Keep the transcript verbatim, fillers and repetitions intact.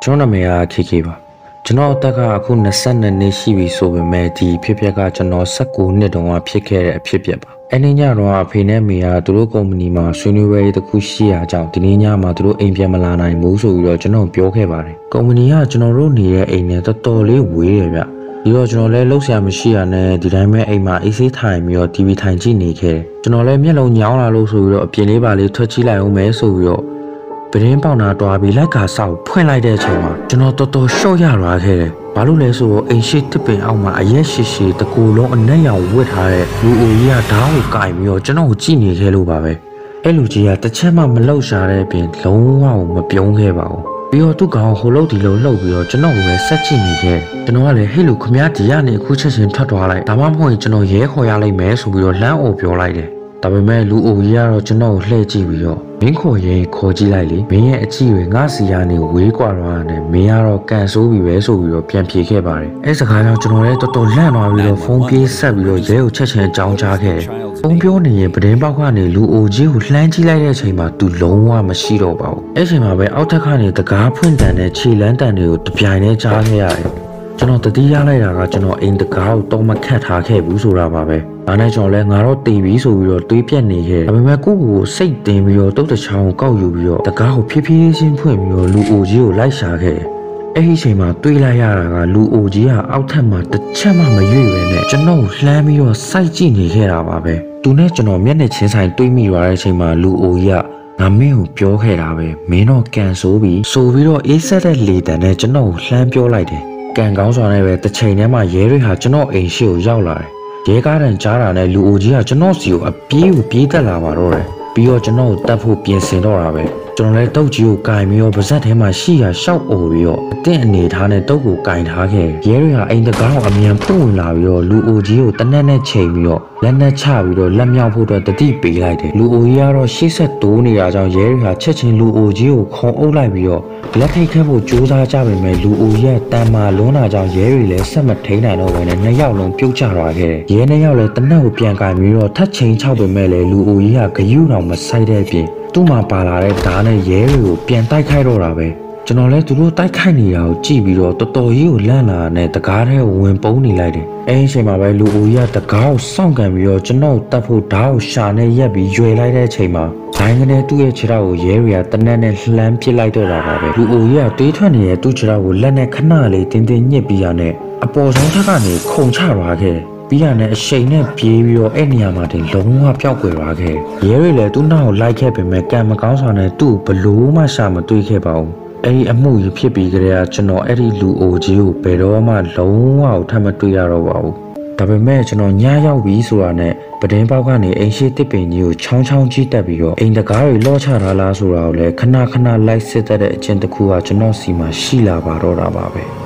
ကျွန်တော်နာမည်က K K ပါကျွန်တော်အသက်ကအခု၂၂နှစ်ရှိပြီဆိုပေမဲ့ဒီဖြစ်ပျက်ကကျွန်တော်၁၉နှစ်တုန်းကဖြစ်ခဲ့တဲ့အဖြစ်ပျက်ပါအဲ့ဒီညတော့အဖေနဲ့မေကသူတို့ကုမ္ပဏီမှာဆွေးနွေးပွဲတစ်ခုရှိရကြောင်းဒီနေ့ညမှာသူတို့အိမ်ပြန်မလာနိုင်ဘူးဆိုပြီးတော့ကျွန်တော်ပြောခဲ့ပါတယ်ကုမ္ပဏီကကျွန်တော်တို့နေတဲ့အိမ်နဲ့တော်တော်လေးဝေးတယ်ဗျဒီတော့ကျွန်တော်လည်းလှုပ်ရှားမရှိရနဲ့ဒီတိုင်းပဲအိမ်မှာအေးဆေးထိုင်ပြီးတော့ T V ထိုင်ကြည့်နေခဲ့တယ်ကျွန်တော်လည်းမျက်လုံးညောင်းလာလို့ဆိုပြီးတော့အပြင်လေးပါလေးထွက်ကြည့်လိုက်အောင်မဲဆိုပြီးတော့ပရင်းပေါင်နာတွားပြီးလိုက်ကဆောက်ဖွင့်လိုက်တဲ့အချိန်မှာကျွန်တော်တော်တော်ရှော့ရသွားခဲ့တယ်။ဘာလို့လဲဆိုတော့အိမ်ရှိတစ်ပင်အောက်မှာအရက်ရှိရှိတကူလုံးအနက်ရောင်ဝတ်ထားတဲ့လူအိုကြီးကဓာတ်ကိုကင်ပြီးတော့ကျွန်တော်ကိုကြည့်နေခဲ့လို့ပါပဲ။အဲ့လူကြီးကတစ်ချက်မှမလှုပ်ရှားတဲ့အပြင်လုံးဝမပြုံးခဲ့ပါဘူး။ပြီးတော့သူ့ကောင်ဟိုလို့ဒီလိုလှုပ်ပြီးတော့ကျွန်တော်ကိုပဲဆက်ကြည့်နေခဲ့။ကျွန်တော်ကလည်းဟဲ့လူခမဒီကနေအခုချက်ချင်းထွက်သွားလိုက်။ဒါမှမဟုတ်ရင်ကျွန်တော်ရဲခေါ်ရလိုက်မယ်ဆိုပြီးတော့လမ်းအိုပြောလိုက်တယ်။ဒါပေမဲ့လူအိုကြီးကတော့ကျွန်တော်ကိုလှည့်ကြည့်ပြီးတော့မင်းခေါ်ရင်ခေါ်ကြည့်လိုက်လေမင်းရဲ့အကြည့်တွေငါစီကနေဝေးကွာတော့တယ်မင်းကတော့ကန်ဆိုးပြီပဲဆိုပြီးတော့ပြန်ဖြေခဲ့ပါတယ်အဲ့စကားကြောင့်ကျွန်တော်လည်းတော်တော်လန့်သွားပြီးတော့ဖုန်းပြေးဆက်ပြီးတော့ရဲကိုချက်ချင်းအကြောင်းကြားခဲ့တယ်ဖုန်းပြောနေရင်ပဒင်းပေါက်ကနေလူအိုကြီးကိုလှမ်းကြည့်လိုက်တဲ့အချိန်မှာသူလုံးဝမရှိတော့ပါဘူးအဲ့ချိန်မှာပဲအောက်ထပ်ကနေတကားဖွင့်တန်တဲ့ခြေလန်းတန်တွေကိုတပြိုင်တည်းကြားခဲ့ရတယ်ကျွန်တော်တတိယလိုက်တာကကျွန်တော်အိမ်တကားကိုတော့မခတ်ထားခဲ့ဘူးဆိုတာပါပဲ။ဒါနဲ့ကျွန်တော်လည်းငါတော့တေးပြီဆိုပြီးတော့တွေးပြက်နေခဲ့။ဒါပေမဲ့ကိုယ့်ကိုယ်စိတ်တင်ပြီးတော့တုတ်တချောင်းကိုကောက်ယူပြီးတော့တကားကိုဖြည်းဖြည်းချင်းဖွင့်ပြီးတော့လူအိုကြီးကိုလိုက်ရှာခဲ့။အဲ့ဒီအချိန်မှာတွေးလိုက်ရတာကလူအိုကြီးကအောက်ထပ်မှာတစ်ချက်မှမရွေ့ပဲနဲ့ကျွန်တော်ကိုလှမ်းပြီးတော့စိုက်ကြည့်နေခဲ့တာပါပဲ။သူနဲ့ကျွန်တော်မျက်နှာချင်းဆိုင်တွေးမိရတဲ့အချိန်မှာလူအိုကြီးကငါမင်းကိုပြောခဲ့တာပဲမင်းတော့ကန်ဆိုးပြီးဆိုပြီးတော့အေးဆက်တဲ့လေတံနဲ့ကျွန်တော်ကိုလှမ်းပြောလိုက်တယ်။ကန်ကောင်းစွာနဲ့ပဲတစ်ချိန်တည်းမှာရဲတွေဟာကျွန်တော်အိမ်ရှိကိုရောက်လာတယ်။ရဲကားတန်ကြားတာနဲ့လူအိုကြီးကကျွန်တော်စီကိုအပြေးကိုပြေးတက်လာပါတော့တယ်။ပြီးတော့ကျွန်တော်ကိုတတ်ဖို့ပြင်ဆင်တော့တာပဲ။ကျွန်တော်လည်းတုတ်ကြီးကိုကင်ပြီးတော့ပါဇက်ထဲမှာရှိရရှောက်အိုပြီးတော့အသင့်အနေထားနဲ့တုတ်ကိုကင်ထားခဲ့။ရဲတွေဟာအိမ်တကားကိုအမြန်ပွင့်ဝင်လာပြီးတော့လူအိုကြီးကိုတနက်နဲ့ချိန်ပြီးတော့လက်နဲ့ချပြီးတော့လက်မြောက်ဖို့အတွက်တတိပေးလိုက်တယ်။လူအိုကြီးကတော့ရှေ့ဆက်တိုးနေတာကြောင့်ရဲတွေဟာချက်ချင်းလူအိုကြီးကိုခေါ်အုပ်လိုက်ပြီးတော့လက်ထိတ်ခတ်ဖို့ကြိုးစားကြပေမဲ့လူအိုရဲ့တန်မာလွန်းတာကြောင့်ရဲတွေလည်းဆက်မထိန်နိုင်တော့ဘဲနဲ့နှစ်ယောက်လုံးပြုတ်ကျသွားခဲ့တယ်။ရဲနှစ်ယောက်လည်းတနက်ကိုပြန်ကင်ပြီးတော့ထပ်ချိန်ချောက်ပေမဲ့လည်းလူအိုကြီးကဂယုတော်မဆိုင်တဲ့အပြင်သူ့မှာပါလာတဲ့ဓာတ်နဲ့ရဲတွေကိုပြန်တိုက်ခိုက်တော့တာပဲကျွန်တော်လည်းသူတို့တိုက်ခိုက်နေတာကိုကြည့်ပြီးတော့တော်တော်ကြီးကိုလန့်လာတဲ့တကားထဲကိုဝင်ပုန်းနေလိုက်တယ်အဲအချိန်မှာပဲလူအိုကြီးကတကားကိုစောင့်ကန်ပြီးတော့ကျွန်တော်တတ်ဖို့ဓာတ်ကိုရှာနဲ့ရက်ပြီးရွယ်လိုက်တဲ့အချိန်မှာဒိုင်းကနေသူ့ရဲ့ခြေထောက်ကိုရဲတွေကတနက်နဲ့လှမ်းပစ်လိုက်တော့တာပါပဲလူအိုကြီးကတွေးထွက်နေတဲ့သူ့ခြေထောက်ကိုလက်နဲ့ခဏလေးတင်းတင်းညှစ်ပြီးရနဲ့အပေါ်ဆုံးထက်ကနေခုန်ချသွားခဲ့ပြီးရနဲ့အရှိန်နဲ့ပြေးပြီးတော့အဲ့နေရာမှာတင်လုံးဝပျောက်ကွယ်သွားခဲ့ရဲတွေလည်းသူ့နောက်ကိုလိုက်ခဲ့ပေမဲ့ကံမကောင်းစွာနဲ့သူ့ကိုဘလို့မှရှာမတွေးခဲ့ပါဘူးအဲ့ဒီအမှုကြီးဖြစ်ပြီးကြတဲ့ကျွန်တော်အဲ့ဒီလူအိုကြီးကိုဘယ်တော့မှလုံးဝထပ်မတွေ့ရတော့ပါဘူးဒါပေမဲ့ကျွန်တော်ညရောက်ပြီဆိုတာနဲ့ပဒင်းပေါက်ကနေအိမ်ရှိတစ်ပင်ကြီးကိုချောင်းချောင်းကြီးတက်ပြီးတော့အိမ်တကားတွေလော့ချထားလားဆိုတာကိုလည်းခဏခဏလိုက်စစ်တဲ့အချင်းတစ်ခုကကျွန်တော်စီမှာရှိလာပါတော့တာပါပဲ